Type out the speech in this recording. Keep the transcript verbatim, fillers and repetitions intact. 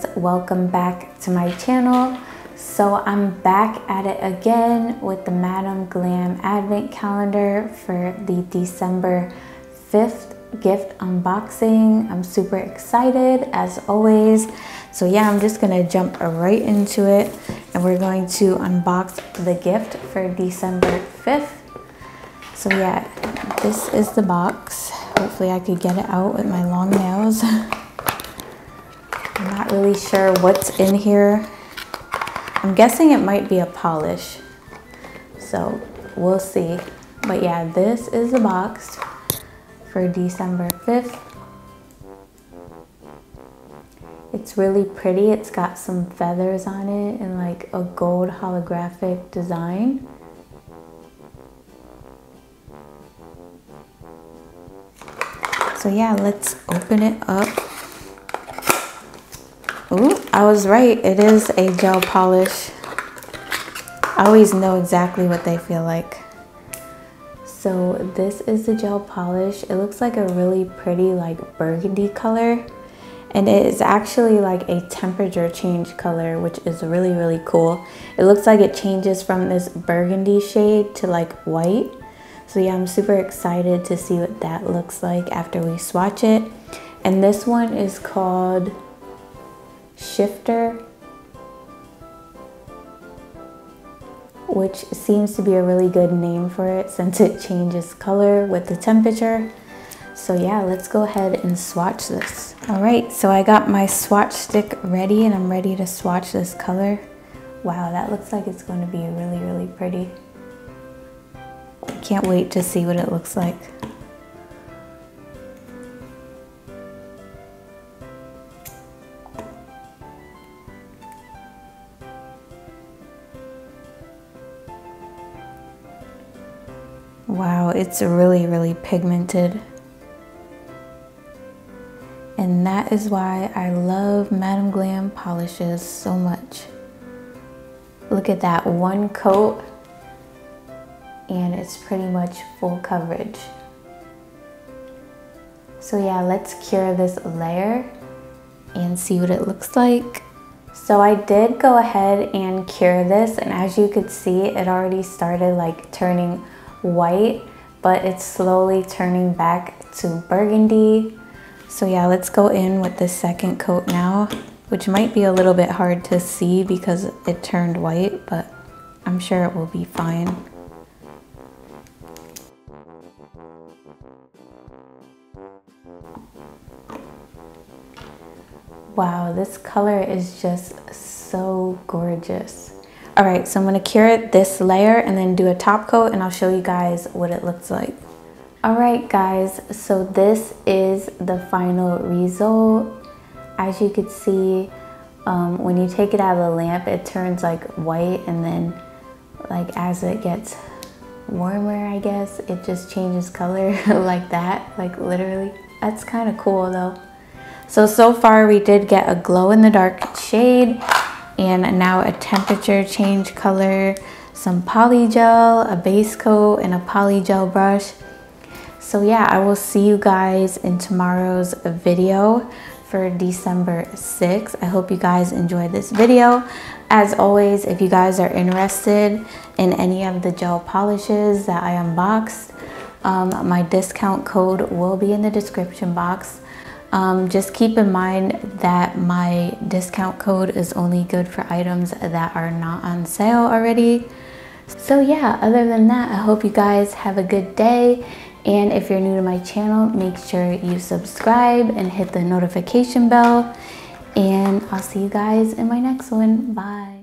guys, welcome back to my channel. So I'm back at it again with the Madam Glam advent calendar for the December fifth gift unboxing. I'm super excited as always. So yeah, I'm just gonna jump right into it and we're going to unbox the gift for December fifth. So yeah, this is the box. Hopefully I could get it out with my long nails. I'm not really sure what's in here. I'm guessing it might be a polish. So we'll see. But yeah, this is the box for December fifth. It's really pretty. It's got some feathers on it and like a gold holographic design. So yeah, let's open it up. Ooh, I was right. It is a gel polish. I always know exactly what they feel like. So this is the gel polish. It looks like a really pretty like burgundy color. And it is actually like a temperature change color, which is really, really cool. It looks like it changes from this burgundy shade to like white. So yeah, I'm super excited to see what that looks like after we swatch it. And this one is called Shifter, which seems to be a really good name for it since it changes color with the temperature. So yeah, let's go ahead and swatch this. All right, so I got my swatch stick ready and I'm ready to swatch this color. Wow, that looks like it's going to be really, really pretty. I can't wait to see what it looks like. Wow, it's really, really pigmented. And that is why I love Madam Glam polishes so much. Look at that, one coat and it's pretty much full coverage. So yeah, let's cure this layer and see what it looks like. So I did go ahead and cure this, and as you could see, it already started like turning white, but it's slowly turning back to burgundy. So yeah, let's go in with the second coat now, which might be a little bit hard to see because it turned white, but I'm sure it will be fine. Wow, this color is just so gorgeous. All right, so I'm gonna cure this layer and then do a top coat and I'll show you guys what it looks like. All right guys, so this is the final result. As you can see, um, when you take it out of the lamp, it turns like white, and then like as it gets warmer, I guess, it just changes color like that, like literally. That's kind of cool though. So, so far we did get a glow in the dark shade and now a temperature change color, some polygel, a base coat, and a polygel brush. So yeah, I will see you guys in tomorrow's video for December sixth. I hope you guys enjoyed this video. As always, if you guys are interested in any of the gel polishes that I unboxed, um, my discount code will be in the description box. Um, just keep in mind that my discount code is only good for items that are not on sale already. So yeah, other than that, I hope you guys have a good day. And if you're new to my channel, make sure you subscribe and hit the notification bell. And I'll see you guys in my next one. Bye.